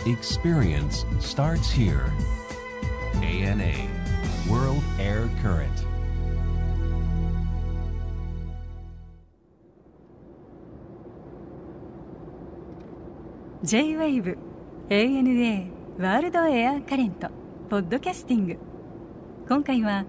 Experience starts here. ANA World Air Current. J-Wave ANA ワールドエアカレントポッドキャスティング。今回は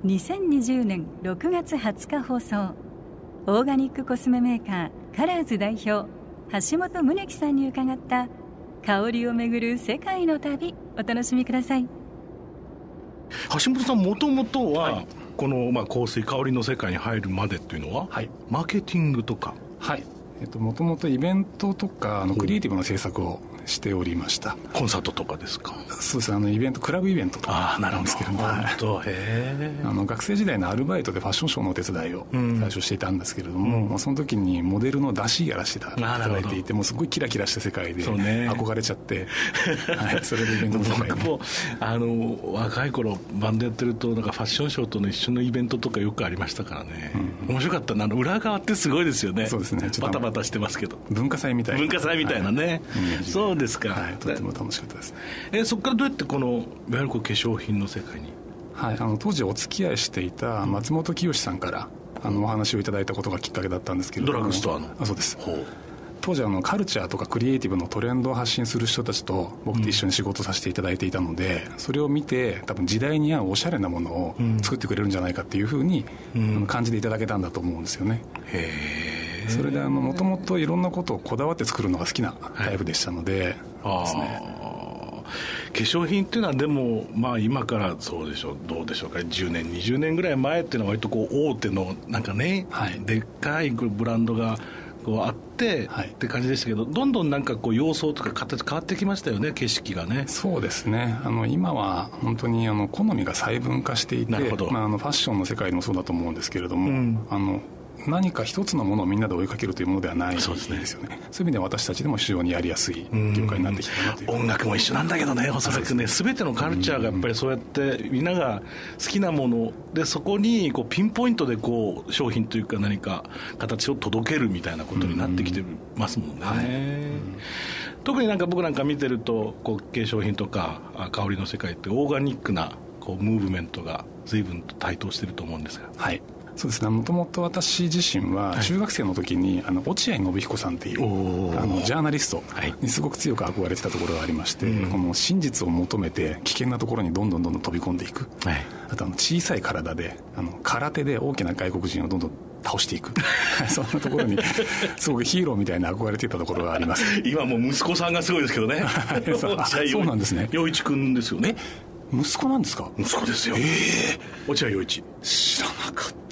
2020年6月20日放送、オーガニックコスメメーカーカラーズ代表橋本宗樹さんに伺った香りをめぐる世界の旅、お楽しみください。 橋本さん、もともとは、 はい、 この、香水香りの世界に入るまでっていうのは、 はい、 マーケティングとか、 はい、もともとイベントとかクリエイティブの制作をしておりました。 コンサートとかですか？ そうです。イベント、クラブイベントとかなんですけども、学生時代のアルバイトでファッションショーのお手伝いを最初していたんですけれども、その時にモデルの出しやらせていただいていて、もうすごいキラキラした世界で憧れちゃって、はい、それでイベントの世界に僕も若い頃バンドやってるとなんかファッションショーとの一緒のイベントとかよくありましたからね、面白かったな。裏側ってすごいですよね。 そうですね。 バタバタしてますけど、 文化祭みたいなね、そうですか、 はい、とても楽しかったですね。 そこからどうやってこのいわゆる化粧品の世界に？ はい、当時お付き合いしていた松本清さんからお話をいただいたことがきっかけだったんですけれども。 ドラッグストアの？ そうです。当時カルチャーとかクリエイティブのトレンドを発信する人たちと僕と一緒に仕事させていただいていたので、それを見て多分時代に合うおしゃれなものを作ってくれるんじゃないかっていうふうに感じていただけたんだと思うんですよね。 へー。 それでもともといろんなことをこだわって作るのが好きなタイプでしたので、ですね。 化粧品っていうのはでも、今からそうでしょう、どうでしょうか、10年20年ぐらい前っていうのは割と大手のなんかね、はい、でっかいブランドがあって、はい、って感じでしたけど、どんどんなんか様相とか形変わってきましたよね、景色がね。 そうですね。今は本当に好みが細分化していて、ファッションの世界でもそうだと思うんですけれども、何か一つのものをみんなで追いかけるというものではないですよね。そういう意味では私たちでも非常にやりやすい業界になってきたなという。 音楽も一緒なんだけどね、おそらくね、全てのカルチャーがやっぱりそうやってみんなが好きなもので、そこにピンポイントで商品というか何か形を届けるみたいなことになってきてますもんね。特に僕なんか見てると化粧品とか香りの世界ってオーガニックなムーブメントが随分と台頭してると思うんですが。 はい、そうですね。もともと私自身は中学生の時に落合信彦さんっていうジャーナリストにすごく強く憧れてたところがありまして、この真実を求めて危険なところにどんどん飛び込んでいく、あと小さい体で空手で大きな外国人をどんどん倒していくそんなところにすごくヒーローみたいな憧れていたところがあります。 今もう息子さんがすごいですけどねそうなんですね。 陽一くんですよね。 息子なんですか？ 息子ですよ。落合陽一。 知らなかった。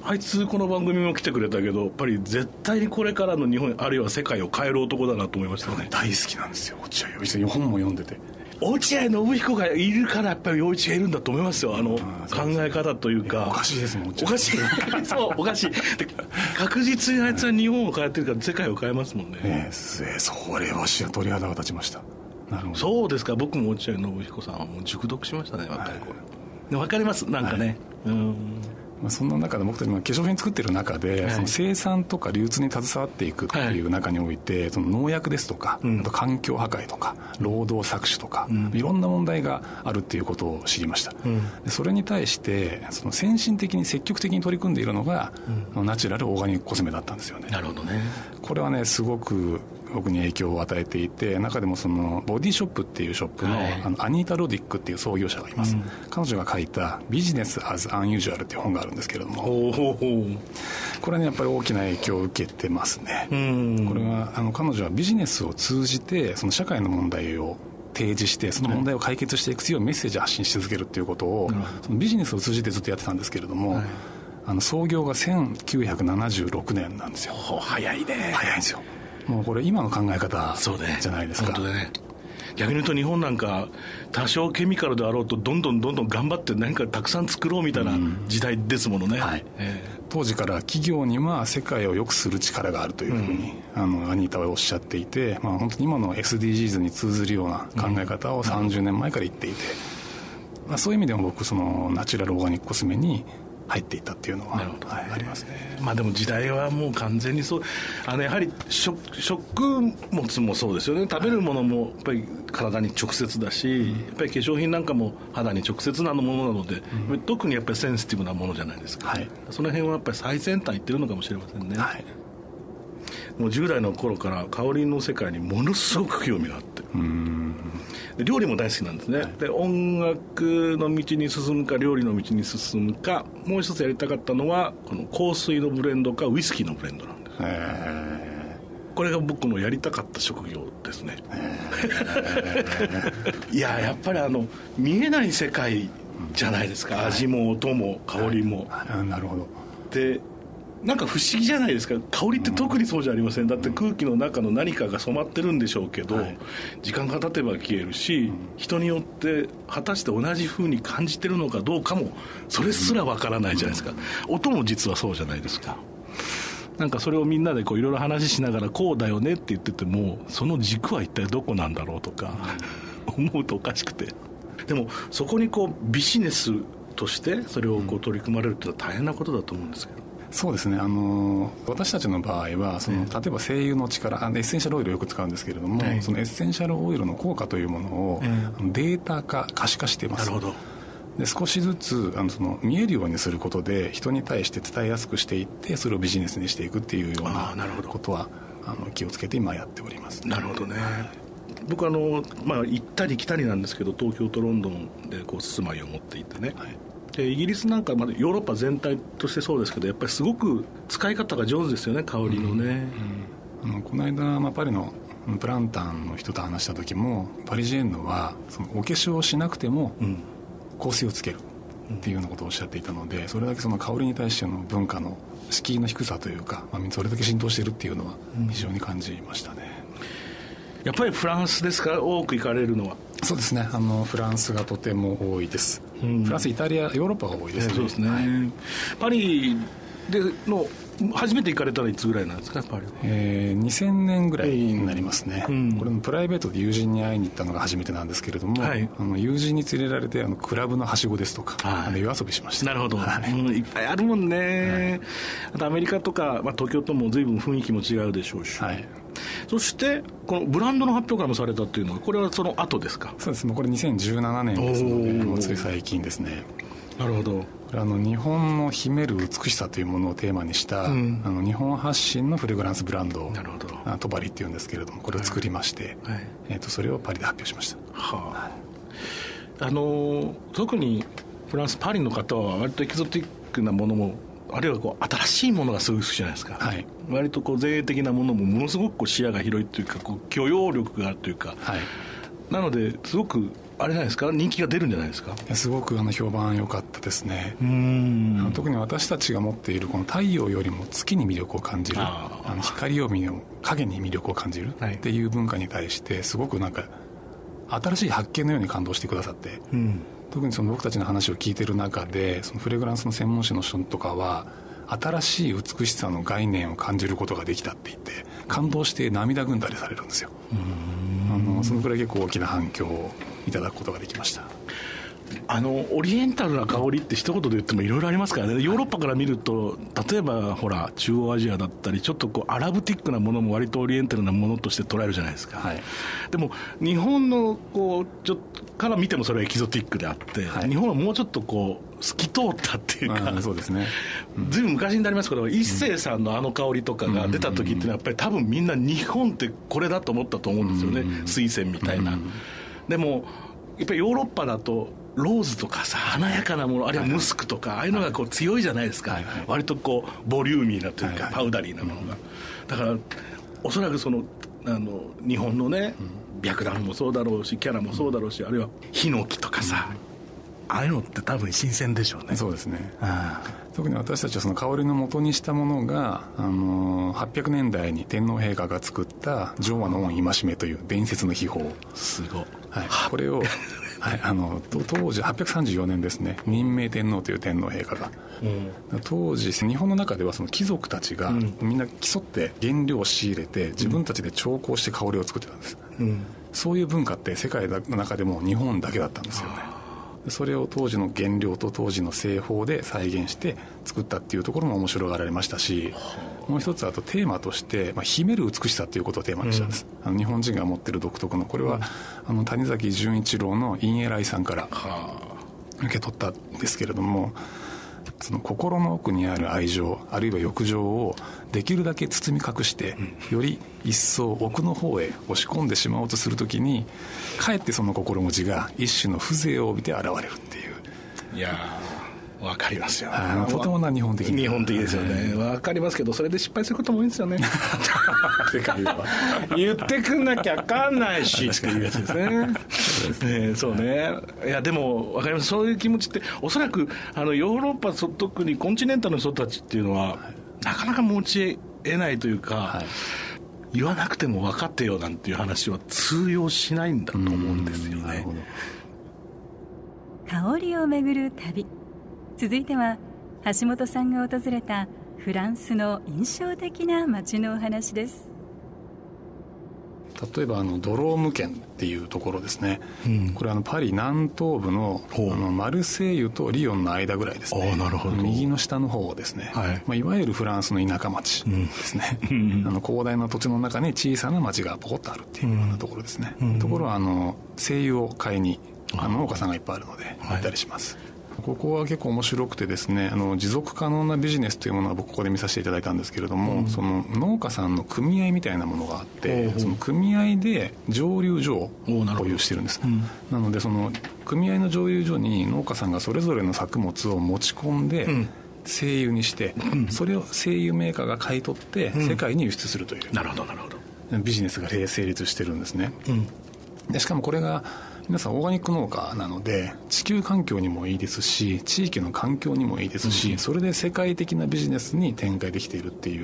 あいつこの番組も来てくれたけど、やっぱり絶対にこれからの日本あるいは世界を変える男だなと思いましたね。 大好きなんですよ、落合陽一。本も読んでて。 落合信彦がいるからやっぱり陽一がいるんだと思いますよ。考え方というか。 おかしいですもん。 おかしいそうおかしい確実にあいつは日本を変えてるから世界を変えますもんね。 それは鳥肌が立ちました。なるほど。 そうですか。僕も落合信彦さんはもう熟読しましたね、若い頃。分かります、なんかね、 そんな中で僕たちも化粧品作ってる中で、その生産とか流通に携わっていくっていう中において、その農薬ですとか、あと環境破壊とか労働搾取とか、いろんな問題があるっていうことを知りました。でそれに対してその先進的に積極的に取り組んでいるのが、ナチュラルオーガニックコスメだったんですよね。 なるほどね。 これはね、すごく僕に影響を与えていて、中でもそのボディショップっていうショップの、アニータ・ロディックっていう創業者がいます。彼女が書いたビジネス・アズ・アンユージュアルっていう本があるんですけれども、これね、やっぱり大きな影響を受けてますね。これは彼女はビジネスを通じてその社会の問題を提示して、その問題を解決していく強いメッセージを発信し続けるっていうことを、そのビジネスを通じてずっとやってたんですけれども、創業が1976年なんですよ。 早いね。 早いんですよ。もうこれ今の考え方じゃないですか。 本当だね。逆に言うと日本なんか多少ケミカルであろうとどんどん頑張って何かたくさん作ろうみたいな時代ですものね。 当時から企業には世界を良くする力があるというふうに、アニータはおっしゃっていて、本当に今の SDGs に通ずるような考え方を30年前から言っていて、そういう意味でも僕そのナチュラルオーガニックコスメに入っていったっていうのは、 なるほどね、 ありますね。 でも時代はもう完全にそう、やはり食物もそうですよね。食べるものもやっぱり体に直接だし、やっぱり化粧品なんかも肌に直接なものなので、特にやっぱりセンシティブなものじゃないですか、はい、その辺はやっぱり最先端いってるのかもしれませんね、はい、もう10代の頃から香りの世界にものすごく興味があって、で料理も大好きなんですね、はい、で音楽の道に進むか料理の道に進むか、もう一つやりたかったのはこの香水のブレンドかウイスキーのブレンドなんです。これが僕のやりたかった職業ですね。いややっぱり見えない世界じゃないですか、味も音も香りも、 なるほど。 でなんか不思議じゃないですか。香りって特にそうじゃありません。だって空気の中の何かが染まってるんでしょうけど、時間が経てば消えるし、人によって果たして同じ風に感じてるのかどうかもそれすらわからないじゃないですか。音も実はそうじゃないですか。なんかそれをみんなでいろいろ話しながらこうだよねって言ってても、その軸は一体どこなんだろうとか思うとおかしくて、でもそこにビジネスとしてそれを取り組まれるってのは大変なことだと思うんですけど。 そうですね、私たちの場合は例えば精油の力、エッセンシャルオイルをよく使うんですけれども、そのエッセンシャルオイルの効果というものをデータ化可視化しています。 なるほど。 で少しずつ見えるようにすることで人に対して伝えやすくしていって、それをビジネスにしていくっていうようなことは気をつけて今やっております。 なるほどね。僕行ったり来たりなんですけど、東京とロンドンで住まいを持っていてね、はい、でイギリスなんかヨーロッパ全体としてそうですけど、やっぱりすごく使い方が上手ですよね、香りのね、 この間、パリのプランタンの人と話した時も、パリジェンヌはお化粧をしなくても香水をつけるっていうようなことをおっしゃっていたので、それだけその香りに対しての文化の敷居の低さというか、それだけ浸透しているっていうのは非常に感じましたね。 やっぱりフランスですか、多く行かれるのは。 そうですね、フランスがとても多いです、フランス、イタリア、ヨーロッパが多いですね。 そうですね、はい、パリでの初めて行かれたらいつぐらいなんですか、パリは。 2000年ぐらいになりますね、これもプライベートで友人に会いに行ったのが初めてなんですけれども、はい、友人に連れられてクラブのはしごですとか、夜遊びしました。 なるほど、いっぱいあるもんね、あとアメリカとか、東京とも随分雰囲気も違うでしょうし、はい、そしてこのブランドの発表会もされたっていうのは、これはその後ですか。 そうです、もうこれ2017年ですので、もうつい最近ですね。 なるほど。 これ日本の秘める美しさというものをテーマにした、日本発信のフレグランスブランド、 なるほど、 トバリっていうんですけれども、これを作りまして、それをパリで発表しました。 特にフランスパリの方は割とエキゾティックなものも、あるいは新しいものがすごい好きじゃないですか、はい、割と前衛的なものもものすごく視野が広いというか、許容力があるというか、はい、なのですごくあれじゃないですか、人気が出るんじゃないですか。 すごく評判良かったですね。特に私たちが持っているこの太陽よりも月に魅力を感じる、光よりも影に魅力を感じるっていう文化に対して、すごく新しい発見のように感動してくださって、特に僕たちの話を聞いている中で、そのフレグランスの専門誌の人とかは、新しい美しさの概念を感じることができたって言って感動して涙ぐんだりされるんですよ。そのくらい結構大きな反響をいただくことができました。 オリエンタルな香りって一言で言ってもいろいろありますからね。ヨーロッパから見ると、例えば中央アジアだったり、ちょっとアラブティックなものも割とオリエンタルなものとして捉えるじゃないですか、はい、でも日本のちょっとから見てもそれはエキゾティックであって、はい、日本はもうちょっと透き通ったっていうか、 そうですね、 ずいぶん昔になりますけど、一生さんの香りとかが出た時っていうのはやっぱり多分みんな日本ってこれだと思ったと思うんですよね、水仙みたいな。でもやっぱりヨーロッパだとローズとかさ、華やかなもの、あるいはムスクとか、ああいうのが強いじゃないですか、割とボリューミーなというか、パウダリーなものが。だからおそらく日本のね、白檀もそうだろうし、キャラもそうだろうし、あるいはヒノキとかさ、ああいうのって多分新鮮でしょうね。 そうですね。特に私たちはその香りの元にしたものが800年代に天皇陛下が作った浄和の御戒めという伝説の秘宝、 すごい、 はい、これをはい、当時834年ですね、任命天皇という天皇陛下が、当時日本の中ではその貴族たちがみんな競って原料を仕入れて自分たちで調香して香りを作ってたんです、そういう文化って世界の中でも日本だけだったんですよね。 それを当時の原料と当時の製法で再現して作ったっていうところも面白がられましたし、もう一つあとテーマとして、秘める美しさっていうことをテーマにしたんです、日本人が持ってる独特の、これは、谷崎潤一郎のインエライさんから受け取ったんですけれども、その心の奥にある愛情あるいは欲情をできるだけ包み隠して、より一層奥の方へ押し込んでしまおうとするときに、かえってその心持ちが一種の風情を帯びて現れるっていう。 いやー、わかりますよ。 とても日本的ですよね。わかりますけど、それで失敗することも多いんですよね。世界は言ってくんなきゃ分かんないしっていうやつですね。そうね。いやでもわかります。そういう気持ちっておそらくヨーロッパ、特にコンチネンタルの人たちっていうのはなかなか持ち得ないというか、言わなくても分かってよなんていう話は通用しないんだと思うんですよね。 香りをめぐる旅、続いては橋本さんが訪れたフランスの印象的な街のお話です。 例えばドローム県っていうところですね、これパリ南東部のマルセイユとリヨンの間ぐらいですね。 なるほど。 右の下の方ですね、いわゆるフランスの田舎町ですね、広大な土地の中に小さな町がポコッとあるっていうようなところですね。ところは精油を買いに農家さんがいっぱいあるので行ったりします。ここは結構面白くてですね、持続可能なビジネスというものは僕ここで見させていただいたんですけれども、その農家さんの組合みたいなものがあって、その組合で蒸留所を保有してるんです、なのでその組合の蒸留所に農家さんがそれぞれの作物を持ち込んで、精油にして、それを精油メーカーが買い取って世界に輸出するという、 なるほどなるほど、 ビジネスが成立してるんですね、でしかもこれが皆さんオーガニック農家なので地球環境にもいいですし地域の環境にもいいですし、それで世界的なビジネスに展開できているっていう、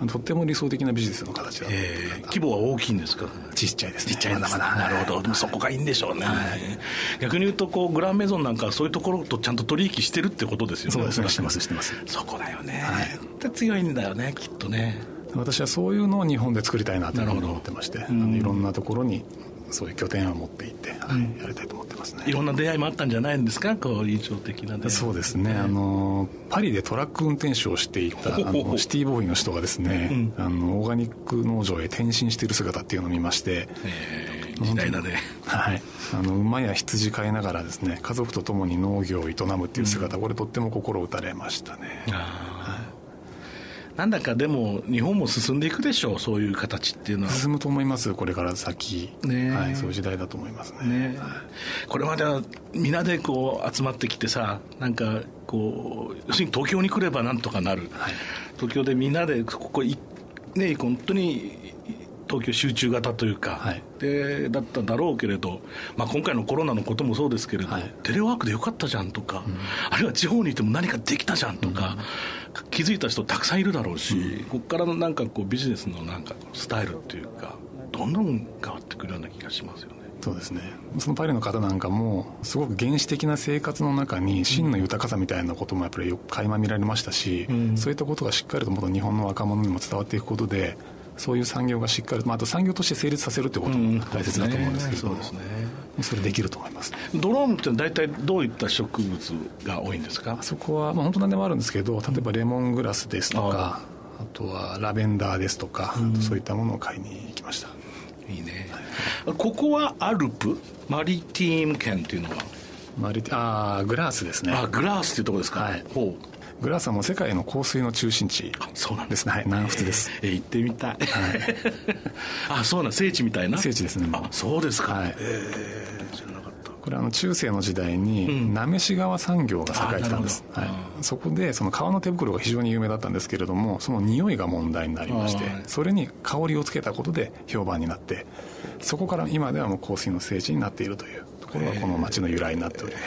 とっても理想的なビジネスの形だと、 規模は大きいんですか？ ちっちゃいですね。 ちっちゃいまだなるほど。でもそこがいいんでしょうね、逆に言うとグランメゾンなんかはそういうところとちゃんと取引してるってことですよね。 そうですね、してますしてます。 そこだよね、強いんだよねきっとね。 私はそういうのを日本で作りたいなと思ってまして、いろんなところにそういう拠点を持っていって、やりたいと思ってますね。 いろんな出会いもあったんじゃないんですか？印象的な出会い。 そうですね、パリでトラック運転手をしていたシティボーイの人がですね、オーガニック農場へ転身している姿っていうのを見まして、 時代だね。 馬や羊飼いながらですね、家族と共に農業を営むっていう姿、これとっても心打たれましたね。 なんだかでも日本も進んでいくでしょう、そういう形っていうのは。進むと思います、これから先、そういう時代だと思いますね。 これまではみんなで集まってきてさ、なんか要するに東京に来ればなんとかなる、東京でみんなでここね、本当に東京集中型というか、でだっただろうけれど、今回のコロナのこともそうですけれど、テレワークでよかったじゃんとか、あるいは地方にいても何かできたじゃんとか、気づいた人たくさんいるだろうし、ここからのビジネスのスタイルっていうか、どんどん変わってくるような気がしますよね。 そうですね。そのパリの方なんかもすごく原始的な生活の中に真の豊かさみたいなこともやっぱりよく垣間見られましたし、そういったことがしっかりともっと日本の若者にも伝わっていくことで、そういう産業がしっかりと、あと産業として成立させるということも大切だと思うんですけど、それできると思います、ね。 ドローンって大体どういった植物が多いんですか？ そこは、本当何でもあるんですけど、例えばレモングラスですとか、あとはラベンダーですとか、そういったものを買いに行きました。 いいね。ここはアルプマリティーム県っていうのはグラースですね。 グラースっていうところですか。 グラースはもう世界の香水の中心地ですね。南仏です。 行ってみたい。そうなん、聖地みたいな。 聖地ですね。 そうですか。 知らなかった。これ中世の時代になめし革産業が栄えてたんです。そこでその革の手袋が非常に有名だったんですけれども、その匂いが問題になりまして、それに香りをつけたことで評判になって、そこから今ではもう香水の聖地になっているというところがこの町の由来になっております。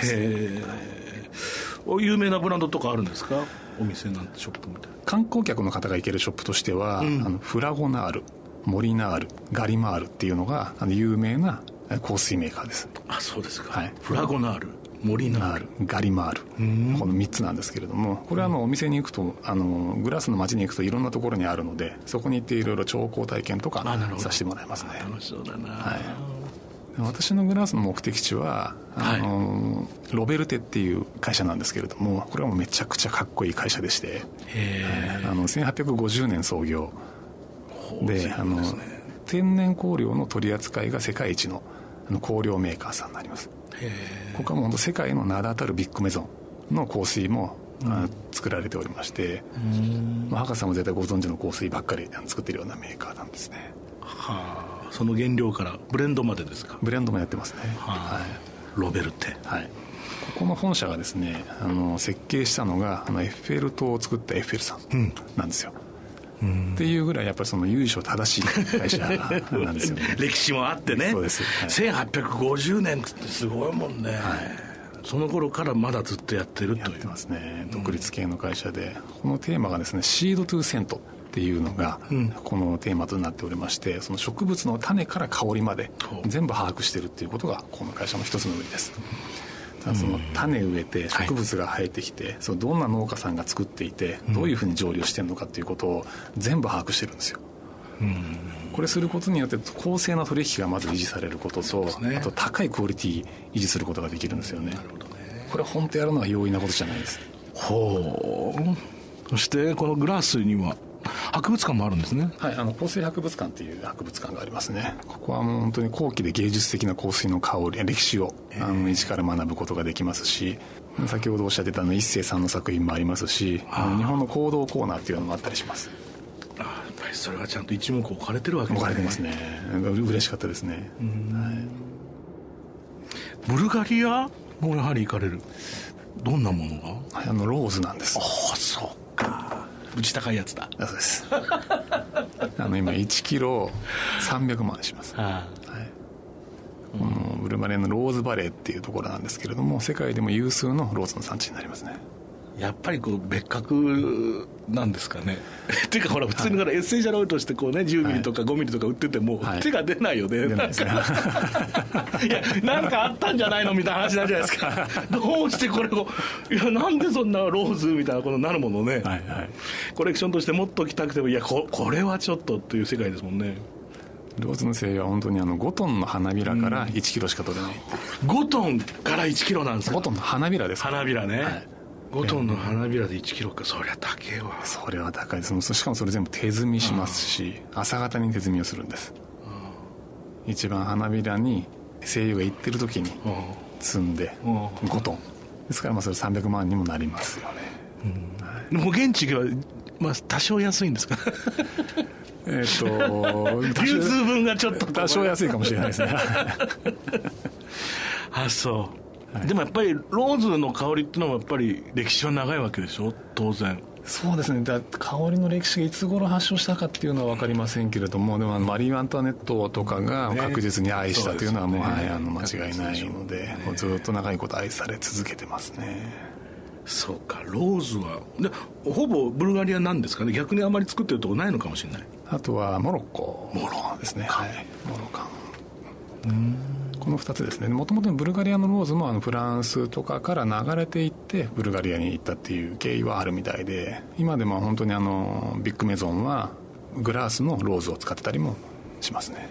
有名なブランドとかあるんですか？お店なんてショップみたいな。 観光客の方が行けるショップとしては、フラゴナール、モリナール、ガリマールっていうのが有名な香水メーカーです。 そうですか。フラゴナール、モリナール、 ガリマール、この3つなんですけれども、これはお店に行くとグラスの街に行くといろんなところにあるので、そこに行っていろいろ調香体験とかさせてもらいますね。 楽しそうだな。 私のグラスの目的地はロベルテっていう会社なんですけれども、これはもうめちゃくちゃかっこいい会社でして、1850年創業で、天然香料の取り扱いが世界一の香料メーカーさんになります。ここはもう本当世界の名だたるビッグメゾンの香水も作られておりまして、博士さんも絶対ご存知の香水ばっかり作っているようなメーカーなんですね。 はあ、その原料からブレンドまでですか？ブレンドもやってますね。 はい、ロベルテ、 はい、ここの本社がですね、設計したのがエッフェル塔を作ったエッフェルさんなんですよ、っていうぐらいやっぱりその由緒正しい会社なんですよね。 歴史もあってね。 そうです、はい、 1850年ってすごいもんね、はい、その頃からまだずっとやってるという。 やってますね。独立系の会社で、このテーマがですね、シードトゥーセントっていうのがこのテーマとなっておりまして、その植物の種から香りまで全部把握してるっていうことがこの会社の一つの売りです。ただその種植えて植物が生えてきて、そのどんな農家さんが作っていてどういうふうに蒸留してるのかっていうことを全部把握してるんですよ。これすることによって公正な取引がまず維持されることと、あと高いクオリティ維持することができるんですよね。 なるほどね。 これ本当やるのは容易なことじゃないです。 ほう。そしてこのグラスには博物館もあるんですね。 はい、香水博物館っていう博物館がありますね。ここはもう本当に後期で芸術的な香水の香りや歴史を一から学ぶことができますし、先ほどおっしゃってた一世さんの作品もありますし、日本の行動コーナーっていうのもあったりします。 やっぱりそれはちゃんと一目置かれてるわけですね。 置かれてますね。嬉しかったですね。はい、 ブルガリアもやはり行かれる。どんなものが？ はい、ローズなんです。 ああ、そうか。うち高いやつだ。 そうです。今1キロ300万します。はい、このブルガリアのローズバレーっていうところなんですけれども、世界でも有数のローズの産地になりますね。 やっぱりこう別格なんですかね。っていうかほら普通にエッセンシャルオイルとしてこうね10ミリとか5ミリとか売ってても手が出ないよね。出ないですね。いやなんかあったんじゃないのみたいな話なんじゃないですか。どうしてこれをいやなんでそんなローズみたいなことになるものね。はいはい、コレクションとしてもっと着たくてもいやこれはちょっとっていう世界ですもんね。 ローズの精油は本当に5トンの花びらから1キロしか取れない。 5トンから1キロなんですか？ 5トンの花びらです。 花びらね。はい、5トンの花びらで1キロか。そりゃ高いわ。 それは高いです。しかもそれ全部手摘みしますし、朝方に手摘みをするんです。一番花びらに精油がいってる時に摘んで5トンですから、それ300万にもなりますよね。 もう現地が、多少安いんですか？流通分がちょっと多少安いかもしれないですね。 あ、そう、はい、でもやっぱりローズの香りっていうのはやっぱり歴史は長いわけでしょ、当然。 そうですね。香りの歴史がいつ頃発祥したかっていうのは分かりませんけれども、でもマリー・アントワネットとかが確実に愛したというのはもう、間違いないので、ずっと長いこと愛され続けてますね。 そうか。ローズはでほぼブルガリアなんですかね。逆にあまり作ってるとこないのかもしれない。 あとはモロッコですね。はい、モロカン。この2つですね。もともとブルガリアのローズもフランスとかから流れていってブルガリアに行ったっていう経緯はあるみたいで、今でも本当にビッグメゾンはグラスのローズを使ってたりもしますね。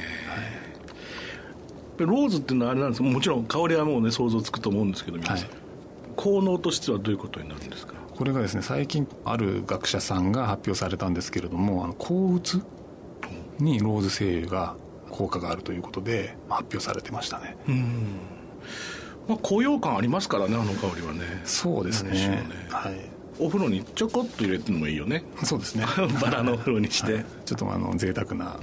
はい、ローズっていうのはあれなんですか。もちろん香りはもうね想像つくと思うんですけど、皆さん、はい、効能としてはどういうことになるんですか？ これがですね、最近ある学者さんが発表されたんですけれども、抗うつにローズ精油が効果があるということで発表されてましたね。 高揚感ありますからね、あの香りはね。 そうですね。はい、 お風呂にちょこっと入れてもいいよね。 そうですね。 バラのお風呂にして、はい、 ちょっと贅沢な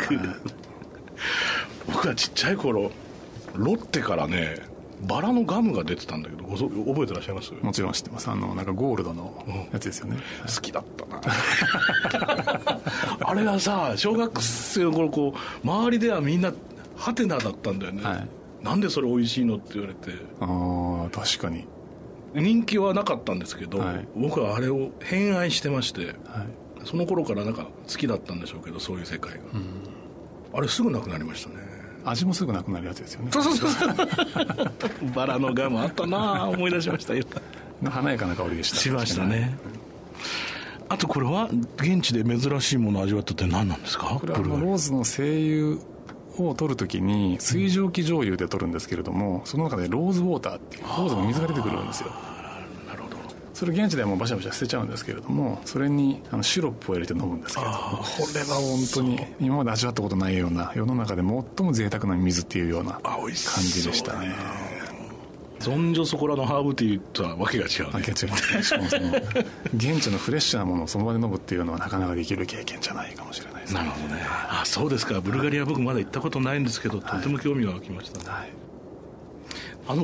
僕はちっちゃい頃ロッテからねバラのガムが出てたんだけど、覚えてらっしゃいます？ もちろん知ってます。なんかゴールドのやつですよね。 好きだったな。あれがさ、小学生の頃周りではみんなハテナだったんだよね。はい、なんでそれ美味しいのって言われて。 ああ、確かに人気はなかったんですけど、はい、僕はあれを偏愛してまして、はい、その頃からなんか好きだったんでしょうけど、そういう世界が。あれすぐなくなりましたね。 味もすぐなくなるやつですよね。 そうバラのガムあったな、思い出しました。 華やかな香りでした。 しましたね。あとこれは現地で珍しいものを味わったって何なんですか？ これはローズの精油を取るときに水蒸気蒸留で取るんですけれども、その中でローズウォーターっていうローズの水が出てくるんですよ。 なるほど。 それ現地ではもうバシャバシャ捨てちゃうんですけれども、それにシロップを入れて飲むんですけれども、これは本当に今まで味わったことないような、世の中で最も贅沢な水っていうような感じでしたね。 そんじょそこらのハーブティーとはわけが違う、ね、 わけが違う。しかもその現地のフレッシュなものをその場で飲むっていうのはなかなかできる経験じゃないかもしれないですね。 なるほどね。あ、そうですか。ブルガリア僕まだ行ったことないんですけど、とても興味が湧きましたね。はい、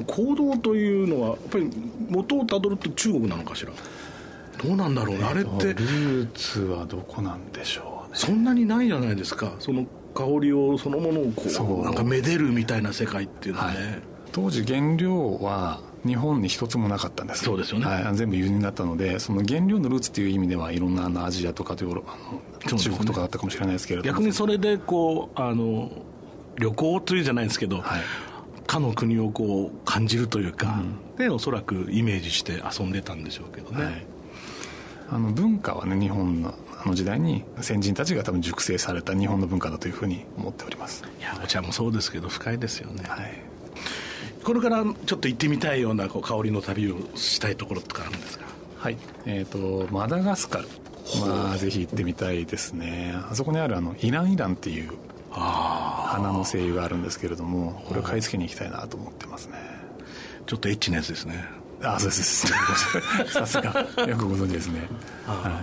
行動というのはやっぱり元をたどると中国なのかしら。どうなんだろうね、あれってルーツはどこなんでしょうね。 そんなにないじゃないですか。その香りをそのものをこうなんかめでるみたいな世界っていうのはね、はい、 当時原料は日本に一つもなかったんです。 そうですよね、 はい、全部輸入だったので、その原料のルーツっていう意味ではいろんなアジアとか中国とかだったかもしれないですけれども、 逆にそれでこう旅行というじゃないですけど、はい、他の国をこう感じるというか、でおそらくイメージして遊んでたんでしょうけどね、はい、 文化はね、日本の時代に先人たちが多分熟成された日本の文化だというふうに思っております。 いや、お茶もそうですけど深いですよね、 はい、 これからちょっと行ってみたいような香りの旅をしたいところとかあるんですか？ はい、マダガスカル、ぜひ行ってみたいですね。あそこにあるイランイランっていう花の精油があるんですけれども、これを買い付けに行きたいなと思ってますね。 ちょっとエッチなやつですね。 そうですさすがよくご存知ですね。はい、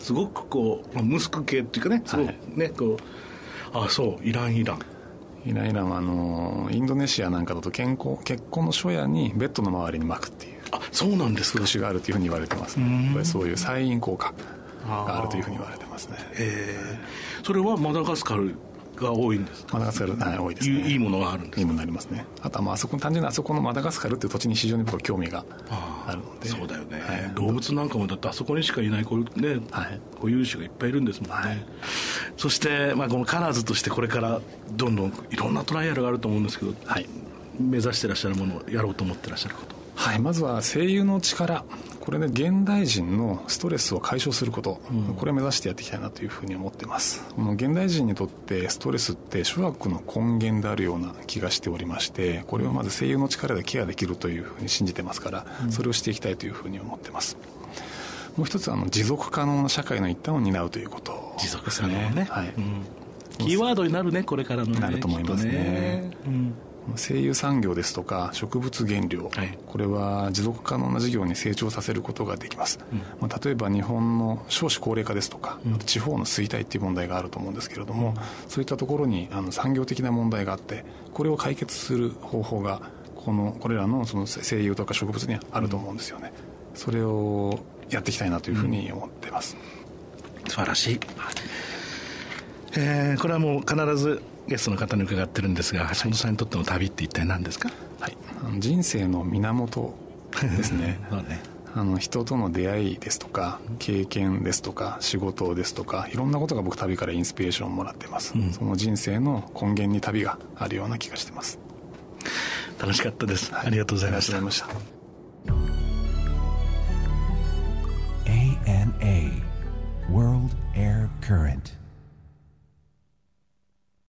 すごくこうムスク系っていうかね、すごくね、こうそうイランはインドネシアなんかだと結婚の初夜にベッドの周りに巻くっていう、 そうなんですか。 風習があるというふうに言われてますね。これそういう催陰効果があるというふうに言われてますね。 それはマダガスカルが多いんですか？ マダガスカル、はい、多いですね。 いいものがあるんですか？ いいものがありますね。あとは単純にあそこのマダガスカルっていう土地に非常に僕は興味があるので。 そうだよね、はい、動物なんかもだってあそこにしかいないこういう、ね、はい、固有種がいっぱいいるんですもんね、はい、そして、このカラーズとしてこれからどんどんいろんなトライアルがあると思うんですけど、はい、目指してらっしゃるものをやろうと思ってらっしゃること。 はい、まずは声優の力、これで現代人のストレスを解消すること、これを目指してやっていきたいなというふうに思っています。この現代人にとってストレスって諸悪の根源であるような気がしておりまして、これをまず声優の力でケアできるというふうに信じてますから、それをしていきたいというふうに思ってます。もう一つ持続可能な社会の一端を担うということですね。 持続可能ね、はい、キーワードになるね、これからのね。 なると思いますね。声優産業ですとか植物原料、はい、これは持続可能な事業に成長させることができます、例えば日本の少子高齢化ですとか、地方の衰退っていう問題があると思うんですけれども、そういったところに産業的な問題があって、これを解決する方法がこれらのその声優とか植物にあると思うんですよね。それをやっていきたいなというふうに思っています、 素晴らしい。これはもう必ずゲストの方に伺ってるんですが、橋本さんにとっての旅って一体何ですか？ はい、人生の源ですね。 そうね、 人との出会いですとか経験ですとか仕事ですとか、いろんなことが僕旅からインスピレーションをもらっています、その人生の根源に旅があるような気がしています。 楽しかったです、ありがとうございました。 ANA World Air Current